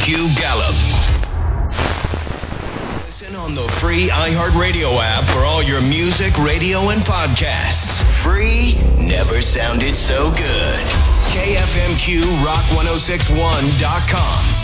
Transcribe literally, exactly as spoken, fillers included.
Q Gallup. Listen on the free iHeartRadio app for all your music, radio, and podcasts. Free never sounded so good. K F M Q Rock ten sixty-one dot com.